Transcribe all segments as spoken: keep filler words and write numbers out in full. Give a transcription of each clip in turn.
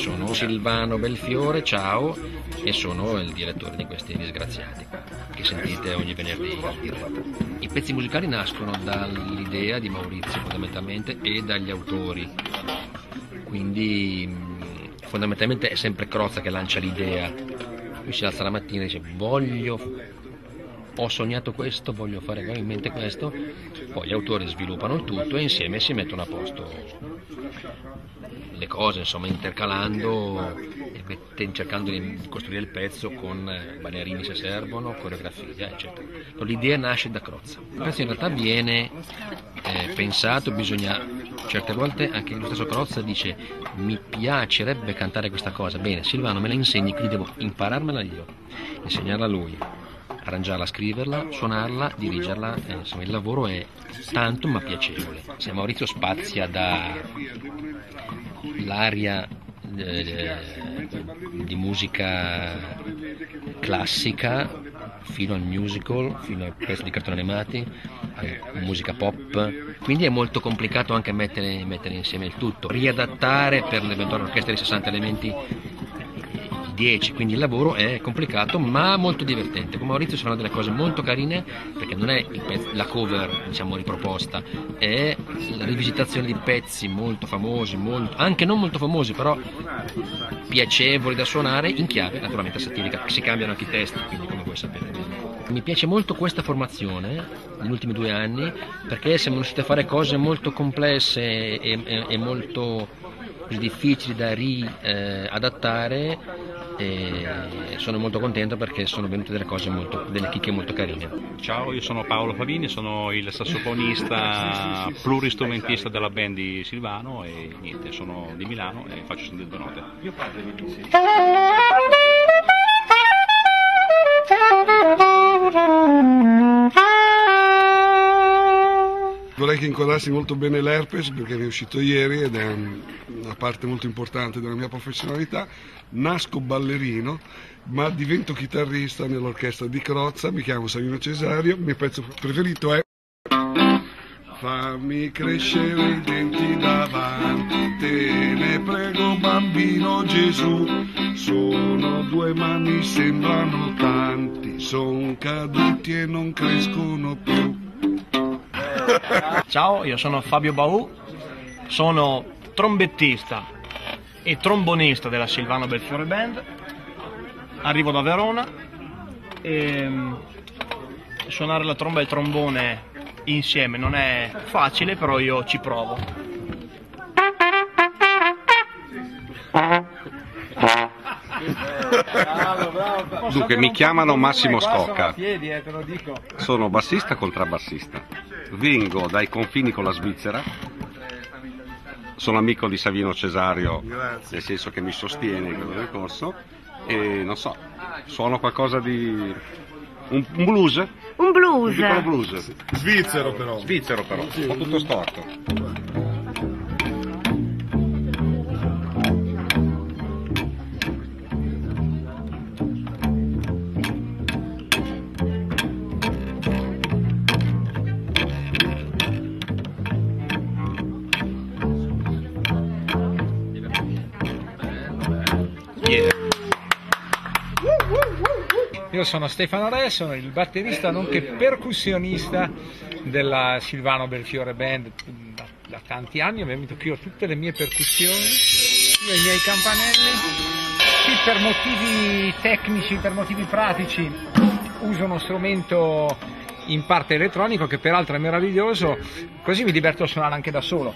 sono Silvano Belfiore, ciao, e sono il direttore di questi disgraziati che sentite ogni venerdì. I pezzi musicali nascono dall'idea di Maurizio fondamentalmente e dagli autori, quindi fondamentalmente è sempre Crozza che lancia l'idea. Lui si alza la mattina e dice voglio, ho sognato questo, voglio fare in mente questo, poi gli autori sviluppano il tutto e insieme si mettono a posto le cose, insomma, intercalando e cercando di costruire il pezzo con ballerini se servono, coreografia, eccetera. L'idea nasce da Crozza. Il pezzo in realtà viene eh, pensato, bisogna, certe volte anche lo stesso Crozza dice mi piacerebbe cantare questa cosa, bene Silvano me la insegni, quindi devo impararmela io, insegnarla a lui, arrangiarla, scriverla, suonarla, dirigerla, eh, insomma il lavoro è tanto ma piacevole. Se Maurizio spazia da l'aria eh, di musica classica fino al musical, fino al pezzo di cartoni animati, a musica pop, quindi è molto complicato anche mettere, mettere insieme il tutto, riadattare per l'eventuale orchestra di sessanta elementi dieci, quindi il lavoro è complicato ma molto divertente. Con Maurizio si fanno delle cose molto carine perché non è il pezzo, la cover diciamo riproposta, è la rivisitazione di pezzi molto famosi, molto, anche non molto famosi però piacevoli da suonare in chiave naturalmente satirica, si cambiano anche i testi, quindi come voi sapete. Mi piace molto questa formazione negli ultimi due anni perché siamo riusciti a fare cose molto complesse e, e, e molto difficili da riadattare. E sono molto contento perché sono venute delle cose molto, delle chicche molto carine. Ciao, io sono Paolo Favini, sono il sassofonista pluristrumentista della band di Silvano e niente, sono di Milano e faccio sentire due note. Vorrei che inquadrassi molto bene l'herpes perché mi è uscito ieri ed è una parte molto importante della mia professionalità. Nasco ballerino ma divento chitarrista nell'orchestra di Crozza, mi chiamo Savino Cesario, il mio pezzo preferito è fammi crescere i denti davanti, te ne prego bambino Gesù, sono due mani sembrano tanti, son caduti e non crescono più. Ciao, io sono Fabio Baù, sono trombettista e trombonista della Silvano Belfiore Band, arrivo da Verona e suonare la tromba e il trombone insieme non è facile, però io ci provo. Dunque, mi chiamano Massimo Scocca, sono bassista contrabbassista, vengo dai confini con la Svizzera, sono amico di Savino Cesario, nel senso che mi sostiene in quello del corso, e non so, suono qualcosa di... un, un blues? Un blues? Un piccolo blues. Svizzero però. Svizzero però, un po' tutto storto. Io sono Stefano Re, sono il batterista nonché percussionista della Silvano Belfiore Band da, da tanti anni, ovviamente qui ho tutte le mie percussioni, io i miei campanelli, qui per motivi tecnici, per motivi pratici uso uno strumento in parte elettronico che peraltro è meraviglioso, così mi diverto a suonare anche da solo.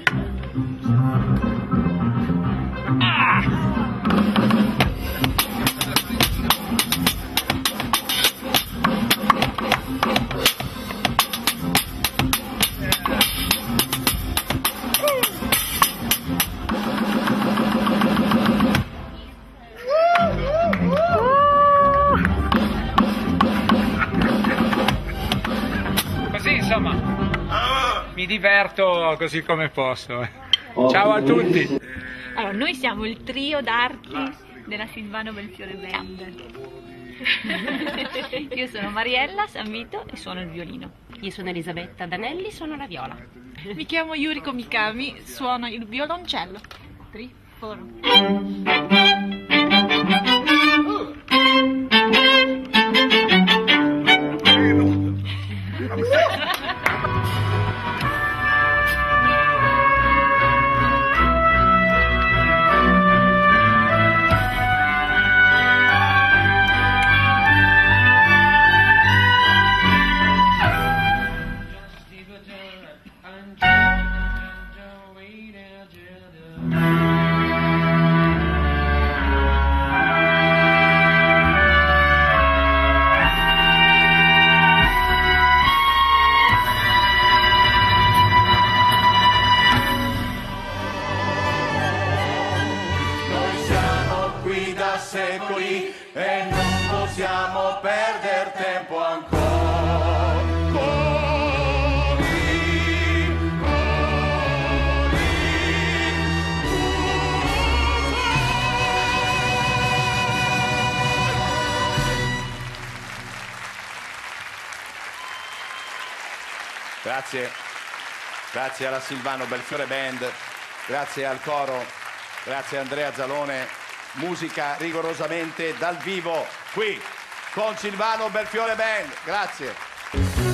Mi diverto così come posso. Ciao a tutti. Allora, noi siamo il trio d'archi della Silvano Belfiore Band. Io sono Mariella Sanvito e suono il violino. Io sono Elisabetta Danelli, suono la viola. Mi chiamo Yuriko Mikami, suono il violoncello. Foro. Secoli e non possiamo perdere tempo ancora. Corri, corri, Grazie, grazie alla Silvano Belfiore Band, grazie al coro, grazie a Andrea Zalone. Musica rigorosamente dal vivo qui con Silvano Belfiore Band. Grazie.